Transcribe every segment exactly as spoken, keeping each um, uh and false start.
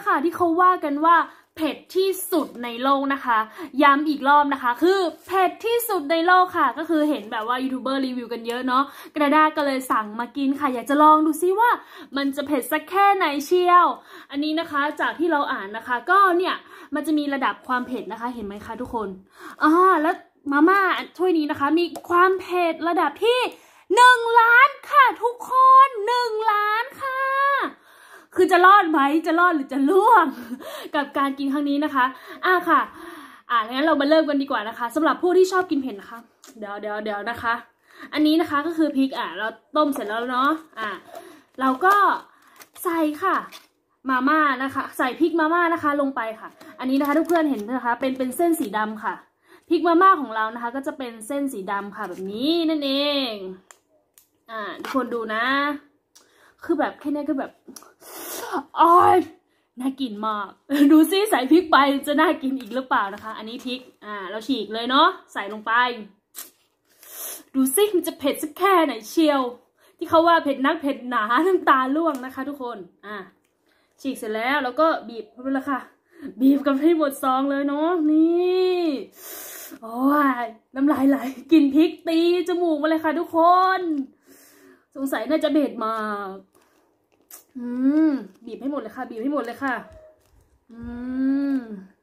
ค่ะที่เขาว่ากันว่าเผ็ดที่สุดในโลกนะคะย้ำอีกรอบนะคะคือเผ็ดที่สุดในโลกค่ะก็คือเห็นแบบว่ายูทูบเบอร์รีวิวกันเยอะเนาะกระด้าก็เลยสั่งมากินค่ะอยากจะลองดูซิว่ามันจะเผ็ดสักแค่ไหนเชียวอันนี้นะคะจากที่เราอ่านนะคะก็เนี่ยมันจะมีระดับความเผ็ดนะคะเห็นไหมคะทุกคนอ่าแล้วมาม่าถ้วยนี้นะคะมีความเผ็ดระดับที่หนึ่งล้านค่ะทุกคนหนึ่งล้านค่ะคือจะรอดไหมจะรอดหรือจะล่วงกับการกินครั้งนี้นะคะอ่ะค่ะอ่ะงั้นเรามาเริ่มกันดีกว่านะคะสำหรับผู้ที่ชอบกินเผ็ดนะคะเดี๋ยวเดี๋ยวเดี๋ยวนะคะอันนี้นะคะก็คือพริกอ่ะเราต้มเสร็จแล้วเนาะอ่ะเราก็ใส่ค่ะมาม่านะคะใส่พริกมาม่านะคะลงไปค่ะอันนี้นะคะทุกเพื่อนเห็นนะคะเป็นเป็นเส้นสีดำค่ะพริกมาม่าของเรานะคะก็จะเป็นเส้นสีดำค่ะแบบนี้นั่นเองอ่าทุกคนดูนะคือแบบแค่นี้ก็แบบอ๋อน่ากินมากดูซิใส่พริกไปจะน่ากินอีกหรือเปล่านะคะอันนี้พริกอ่าเราฉีกเลยเนาะใส่ลงไปดูซิมันจะเผ็ดสักแค่ไหนเชียวที่เขาว่าเผ็ดนักเผ็ดหนาน้ำตาล่วงนะคะทุกคนอ่าฉีกเสร็จแล้วแล้วก็บีบไปเลยค่ะบีบกันให้หมดซองเลยเนาะนี่โอ้ยน้ำลายไหลกินพริกตีจมูกมาเลยค่ะทุกคนสงสัยน่าจะเผ็ดมากอืมบีบให้หมดเลยค่ะบีบให้หมดเลยค่ะอืม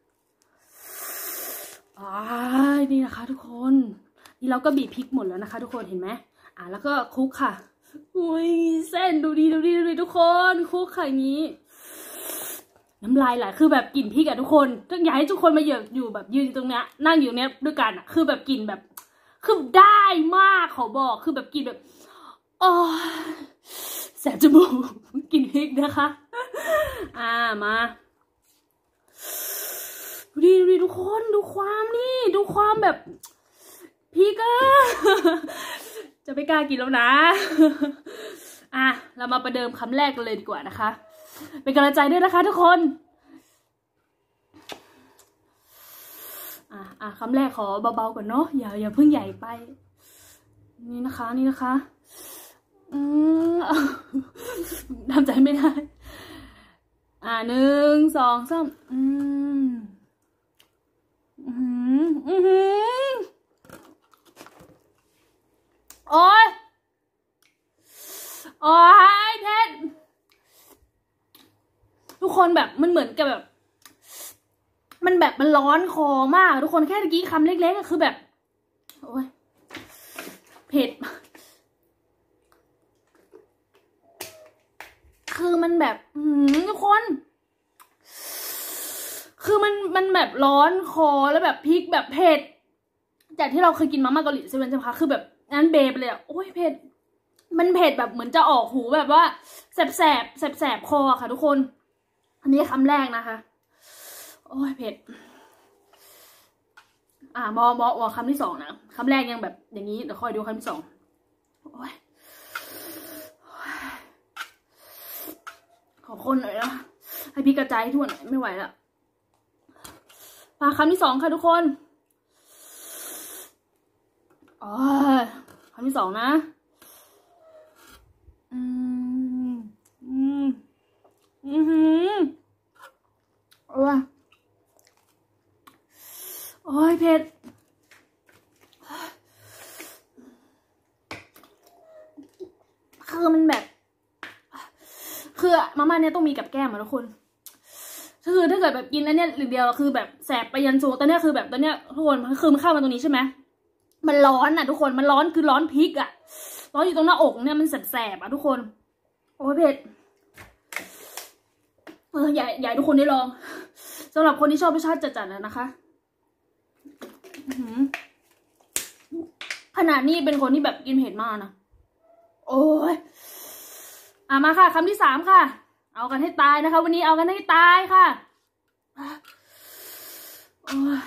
อ่านี่นะคะทุกคนนี่เราก็บีบพริกหมดแล้วนะคะทุกคนเห็นไหมอ่าแล้วก็คลุกค่ะอุ้ยเส้นดูดีดูดีดูดีทุกคนคลุกค่ะอย่างนี้น้ำลายไหลคือแบบกลิ่นพริกอะทุกคนต้องอยากให้ทุกคนมาเยอะอยู่แบบยืนตรงเนี้ยนั่งอยู่เนี้ยด้วยกันอะคือแบบกลิ่นแบบคือได้มากขอบอกคือแบบกลิ่นแบบอ๋อแสบจมูกกินพริกนะคะอ่ามาดูดิดูดิทุกคนดูความนี่ดูความแบบพริกอะจะไม่กล้ากินแล้วนะอ่ะเรามาประเดิมคำแรกกันเลยดีกว่านะคะเป็นกำลังใจด้วยนะคะทุกคนอ่ะอ่ะคำแรกขอเบาๆก่อนเนาะอย่าอย่าเพิ่งใหญ่ไปนี่นะคะนี่นะคะอืมทำใจไม่ได้อ่าหนึ่งสองสามอืมอืมอืมโอ้ยโอ้ยเพชรทุกคนแบบมันเหมือนกับแบบมันแบบมันร้อนคอมากทุกคนแค่ตะกี้คำเล็กๆก็คือแบบโอ้ยเผ็ดคือมันแบบอืมทุกคนคือมันมันแบบร้อนคอแล้วแบบพริกแบบเผ็ดจากที่เราเคยกินมาม่าเกาหลีเซเว่นใช่ไหมคะคือแบบนั้นเบไปเลยอ่ะโอ้ยเผ็ดมันเผ็ดแบบเหมือนจะออกหูแบบว่าแสบแสบแสบแสบคอค่ะทุกคนอันนี้คำแรกนะคะโอ้ยเผ็ดอ่ามอมอวคำที่สองนะคำแรกยังแบบอย่างนี้เดี๋ยวคอยดูคำที่สองโอ้ยขอคนหน่อยนะให้พี่กระจายทั่วหน่อยไม่ไหวละมาคำที่สองค่ะทุกคนอ๋อคำที่สองนะอืมอืมอืมโอ้ยโอ้ยเผ็ดคือมันแบบคือมาม่าเนี่ยต้องมีกับแก้มอะทุกคนคือถ้าเกิดแบบกินอันเนี้ยหรือเดียวคือแบบแสบไปยันสูงตอนเนี้ยคือแบบตอนเนี้ยทุกคนคือมันเข้ามาตรงนี้ใช่ไหมมันร้อนอะทุกคนมันร้อนคือร้อนพริกอะร้อนอยู่ตรงหน้าอกเนี่ยมันแสบๆอะทุกคนโอ้ยเผ็ดเออใหญ่ใหญ่ทุกคนได้ลองสำหรับคนที่ชอบรสชาติจัดๆแล้วนะคะขนาดนี้เป็นคนที่แบบกินเผ็ดมากนะโอ้ยอ่ะมาค่ะคำที่สามค่ะเอากันให้ตายนะคะวันนี้เอากันให้ตายค่ะโอ้ย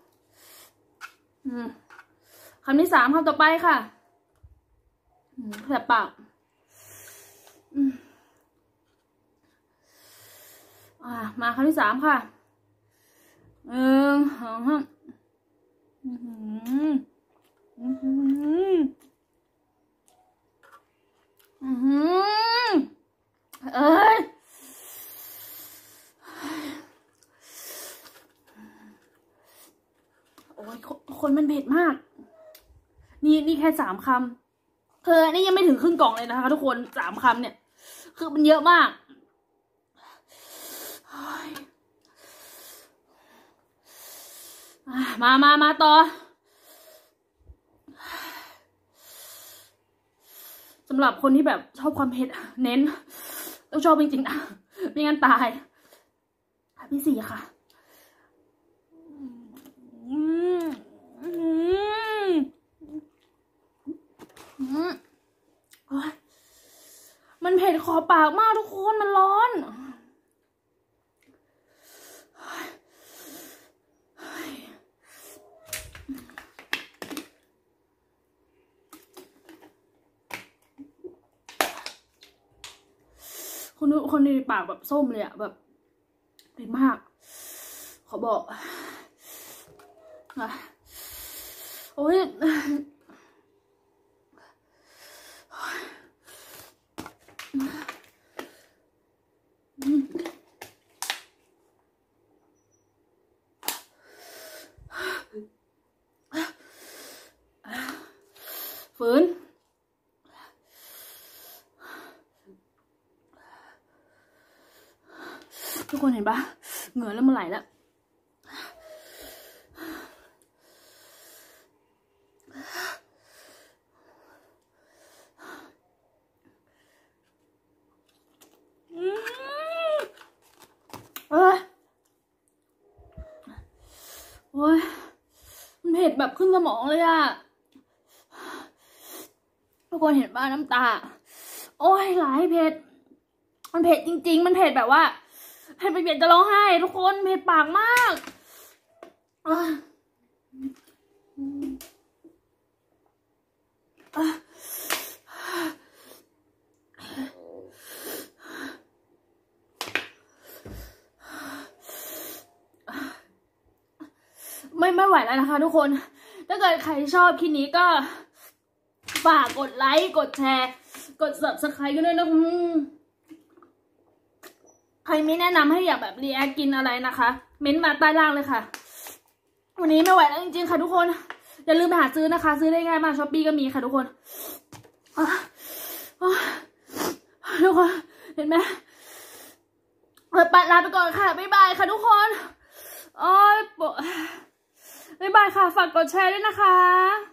คำที่สามคำต่อไปค่ะแสบปากอ่ะมาคำที่สามค่ะหนึ่งสองสามอืมอืมอืมเอ้ยคนมันเผ็ดมากนี่นี่แค่สามคำคือนี่ยังไม่ถึงครึ่งกล่องเลยนะคะทุกคนสามคำเนี่ยคือมันเยอะมากมามามาต่อสำหรับคนที่แบบชอบความเผ็ดเน้นต้องชอบจริงๆนะไม่งั้นตายพี่สี่ค่ะอืมอืมอืมมันเผ็ดขอปากมากทุกคนมันร้อนคนคนในปากแบบส้มเลยอะแบบเผ็ดมากขอบอกโอ้ยฝืนทุกคนเห็นปะเหงื่อแล้วมันไหลแล้วเอ้ยโอ้ยมันเผ็ดแบบขึ้นสมองเลยอะทุกคนเห็นป่ะน้ำตาโอ้ยหลายเผ็ดมันเผ็ดจริงๆมันเผ็ดแบบว่าเผ็ดไปเผ็ดจะร้องไห้ทุกคนเผ็ดปากมากไม่ไม่ไหวแล้วนะคะทุกคนถ้าเกิดใครชอบคลิปนี้ก็ฝากกดไลค์กดแชร์กด ซับสไครบ์ กันด้วยนะใครไม่แนะนำให้อยากแบบรีแอคกินอะไรนะคะเม้นต์มาใต้ล่างเลยค่ะวันนี้ไม่ไหวแล้วจริงๆค่ะทุกคนอย่าลืมไปหาซื้อนะคะซื้อได้ง่ายมากช้อปปี้ก็มีค่ะทุกคนทุกคนเห็นไหมเปิดปัดลาไปก่อนค่ะบ๊ายบายค่ะทุกคนโอ้ยบ๊ายบายค่ะฝากกดแชร์ด้วยนะคะ